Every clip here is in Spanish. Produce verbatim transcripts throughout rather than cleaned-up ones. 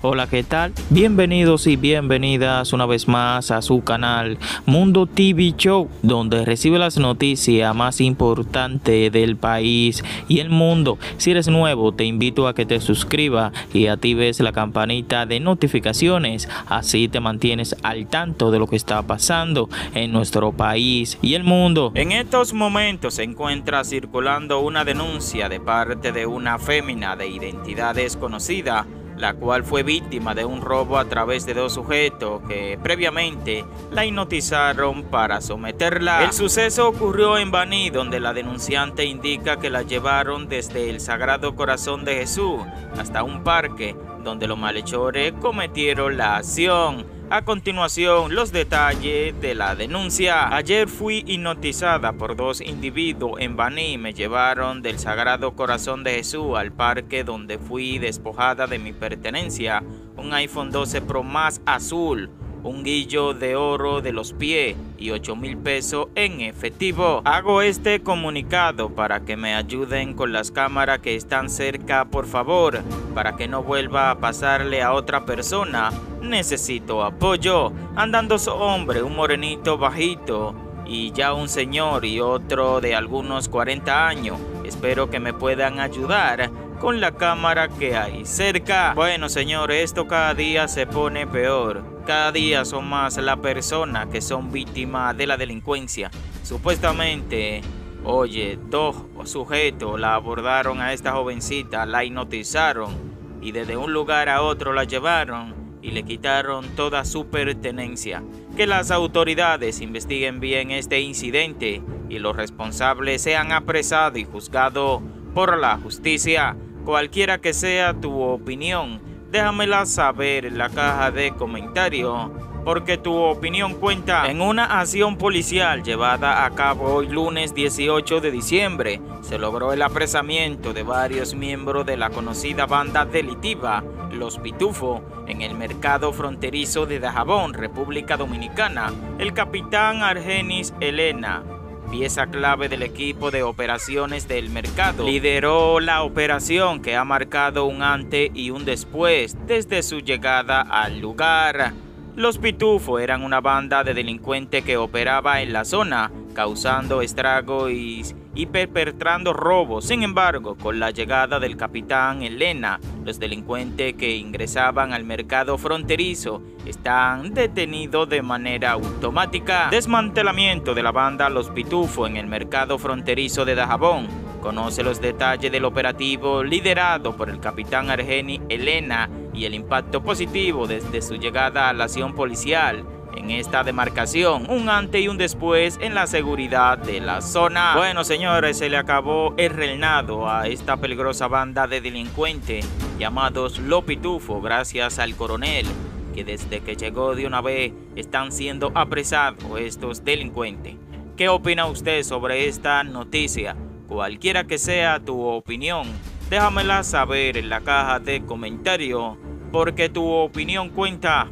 Hola, ¿qué tal? Bienvenidos y bienvenidas una vez más a su canal Mundo T V Show, donde recibe las noticias más importantes del país y el mundo. Si eres nuevo, te invito a que te suscribas y actives la campanita de notificaciones, así te mantienes al tanto de lo que está pasando en nuestro país y el mundo. En estos momentos se encuentra circulando una denuncia de parte de una fémina de identidad desconocida, la cual fue víctima de un robo a través de dos sujetos que previamente la hipnotizaron para someterla. El suceso ocurrió en Baní, donde la denunciante indica que la llevaron desde el Sagrado Corazón de Jesús hasta un parque donde los malhechores cometieron la acción. A continuación, los detalles de la denuncia. Ayer fui hipnotizada por dos individuos en Baní. Me llevaron del Sagrado Corazón de Jesús al parque donde fui despojada de mi pertenencia, un iPhone doce Pro Max azul, un guillo de oro de los pies y ocho mil pesos en efectivo. Hago este comunicado para que me ayuden con las cámaras que están cerca, por favor, para que no vuelva a pasarle a otra persona. Necesito apoyo. Andan dos hombres, un morenito bajito y ya un señor y otro de algunos cuarenta años. Espero que me puedan ayudar con la cámara que hay cerca. Bueno, señores, esto cada día se pone peor. Cada día son más las personas que son víctimas de la delincuencia. Supuestamente, oye, dos sujetos la abordaron a esta jovencita, la hipnotizaron y desde un lugar a otro la llevaron y le quitaron toda su pertenencia. Que las autoridades investiguen bien este incidente y los responsables sean apresados y juzgados por la justicia. Cualquiera que sea tu opinión, déjamela saber en la caja de comentarios, porque tu opinión cuenta. En una acción policial llevada a cabo hoy lunes dieciocho de diciembre, se logró el apresamiento de varios miembros de la conocida banda delictiva Los Pitufos en el mercado fronterizo de Dajabón, República Dominicana. El capitán Argenis Elena, pieza clave del equipo de operaciones del mercado, lideró la operación que ha marcado un antes y un después desde su llegada al lugar. Los Pitufos eran una banda de delincuentes que operaba en la zona, causando estragos y, y perpetrando robos. Sin embargo, con la llegada del capitán Elena, los delincuentes que ingresaban al mercado fronterizo están detenidos de manera automática. Desmantelamiento de la banda Los Pitufos en el mercado fronterizo de Dajabón. Conoce los detalles del operativo liderado por el capitán Argenis Elena y el impacto positivo desde su llegada a la acción policial en esta demarcación, un antes y un después en la seguridad de la zona. Bueno, señores, se le acabó el reinado a esta peligrosa banda de delincuentes llamados Los Pitufos gracias al coronel, que desde que llegó de una vez están siendo apresados estos delincuentes. ¿Qué opina usted sobre esta noticia? Cualquiera que sea tu opinión, déjamela saber en la caja de comentarios, porque tu opinión cuenta.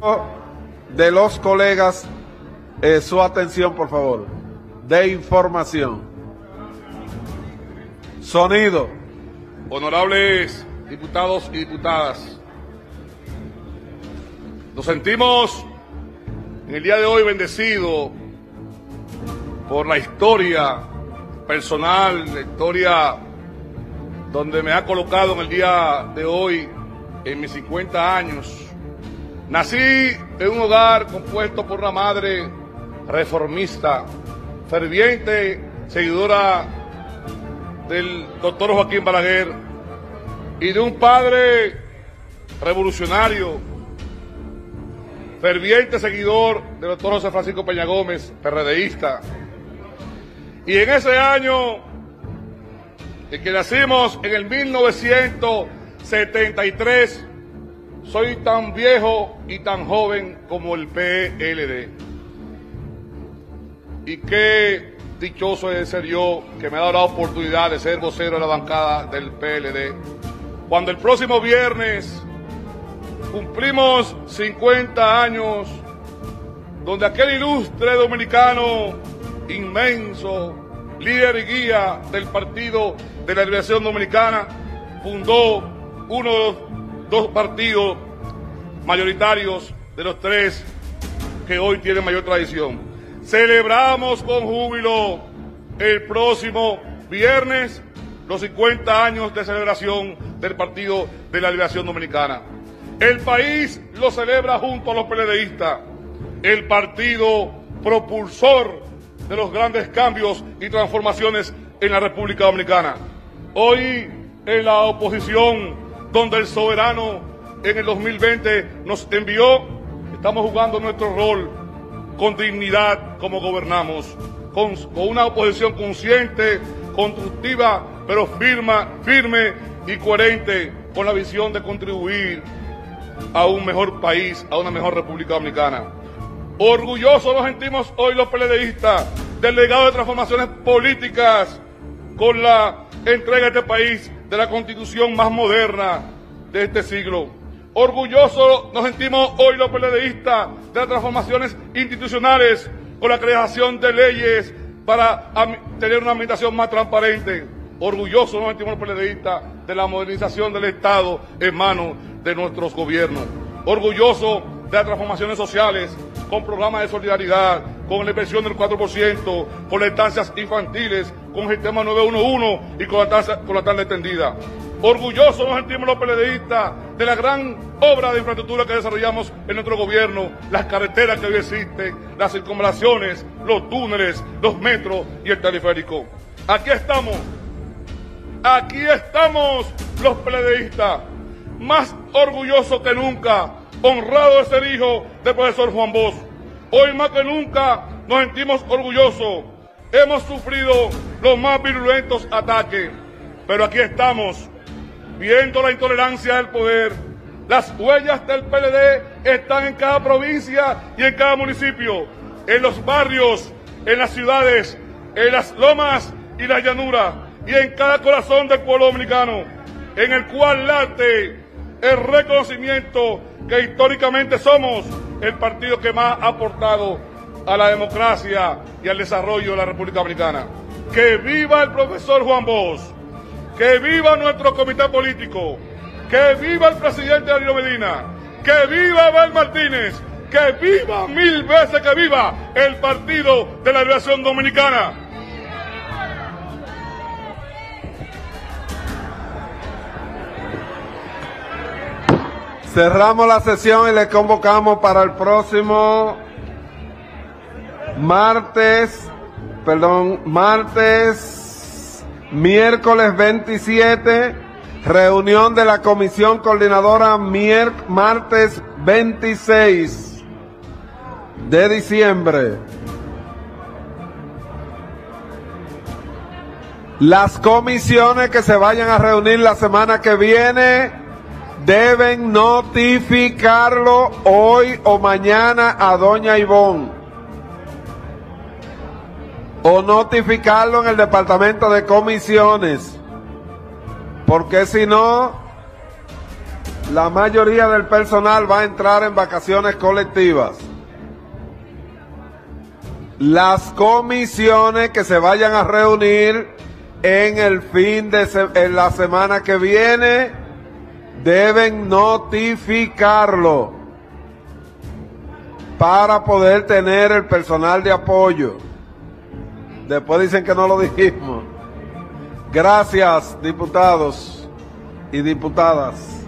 De los colegas, eh, su atención, por favor, de información. Sonido. Honorables diputados y diputadas, nos sentimos en el día de hoy bendecidos por la historia personal, la historia donde me ha colocado en el día de hoy, en mis cincuenta años. Nací en un hogar compuesto por una madre reformista, ferviente seguidora del doctor Joaquín Balaguer, y de un padre revolucionario, ferviente seguidor del doctor José Francisco Peña Gómez, PRDista. Y en ese año en que nacimos, en el mil novecientos setenta y tres, soy tan viejo y tan joven como el P L D. Y qué dichoso es ser yo, que me ha dado la oportunidad de ser vocero de la bancada del P L D. Cuando el próximo viernes cumplimos cincuenta años, donde aquel ilustre dominicano inmenso, líder y guía del Partido de la Liberación Dominicana, fundó uno de los dos partidos mayoritarios de los tres que hoy tienen mayor tradición. Celebramos con júbilo el próximo viernes los cincuenta años de celebración del Partido de la Liberación Dominicana. El país lo celebra junto a los PLDistas, el partido propulsor de los grandes cambios y transformaciones en la República Dominicana. Hoy en la oposición, donde el soberano en el dos mil veinte nos envió, estamos jugando nuestro rol con dignidad como gobernamos, con, con una oposición consciente, constructiva, pero firma, firme y coherente con la visión de contribuir a un mejor país, a una mejor República Dominicana. Orgullosos nos sentimos hoy los PLDistas del legado de transformaciones políticas con la entrega a este país de la constitución más moderna de este siglo. Orgullosos nos sentimos hoy los PLDistas de las transformaciones institucionales con la creación de leyes para tener una administración más transparente. Orgullosos nos sentimos los PLDistas de la modernización del Estado en manos de nuestros gobiernos. Orgullosos de las transformaciones sociales con programas de solidaridad, con la inversión del cuatro por ciento, con las estancias infantiles, con el sistema nueve uno uno y con la tasa, con la tasa extendida. Orgullosos nos sentimos los PLDistas de la gran obra de infraestructura que desarrollamos en nuestro gobierno, las carreteras que hoy existen, las circunvalaciones, los túneles, los metros y el teleférico. Aquí estamos, aquí estamos los PLDistas, más orgullosos que nunca, honrado de ser hijo del profesor Juan Bosch. Hoy más que nunca nos sentimos orgullosos. Hemos sufrido los más virulentos ataques, pero aquí estamos, viendo la intolerancia del poder. Las huellas del P L D están en cada provincia y en cada municipio, en los barrios, en las ciudades, en las lomas y las llanuras, y en cada corazón del pueblo dominicano, en el cual late el reconocimiento que históricamente somos el partido que más ha aportado a la democracia y al desarrollo de la República Dominicana. ¡Que viva el profesor Juan Bosch! ¡Que viva nuestro comité político! ¡Que viva el presidente Danilo Medina! ¡Que viva Abel Martínez! ¡Que viva mil veces que viva el Partido de la Liberación Dominicana! Cerramos la sesión y le convocamos para el próximo martes, perdón, martes, miércoles veintisiete, reunión de la Comisión Coordinadora, mier, martes veintiséis de diciembre. Las comisiones que se vayan a reunir la semana que viene deben notificarlo hoy o mañana a doña Ivonne, o notificarlo en el departamento de comisiones, porque si no, la mayoría del personal va a entrar en vacaciones colectivas. Las comisiones que se vayan a reunir en el fin de se en la semana que viene deben notificarlo para poder tener el personal de apoyo. Después dicen que no lo dijimos. Gracias, diputados y diputadas.